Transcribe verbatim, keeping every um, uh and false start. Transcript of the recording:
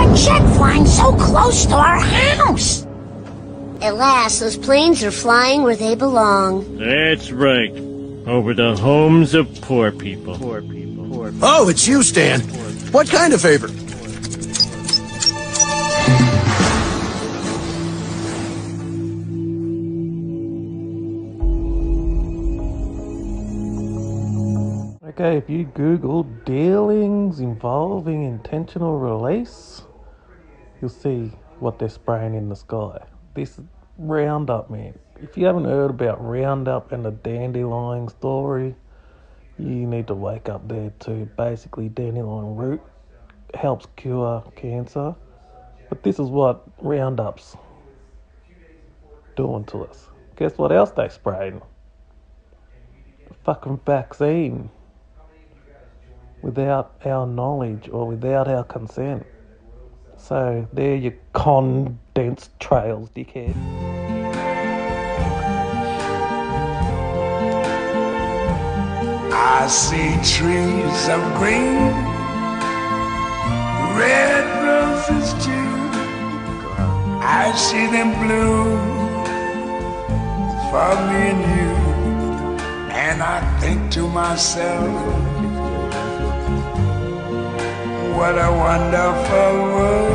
a jet flying so close to our house? At last, those planes are flying where they belong. That's right. Over the homes of poor people. Poor people. Poor people. Oh, it's you, Stan. What kind of favor? Okay, if you Google dealings involving intentional release, you'll see what they're spraying in the sky. This Roundup, man. If you haven't heard about Roundup and the dandelion story, you need to wake up there too. Basically, dandelion root helps cure cancer. But this is what Roundup's doing to us. Guess what else they sprayed? A fucking vaccine. Without our knowledge or without our consent. So there you condensed trails, dickhead. I see trees of green, red roses too. I see them bloom for me and you. And I think to myself, what a wonderful world.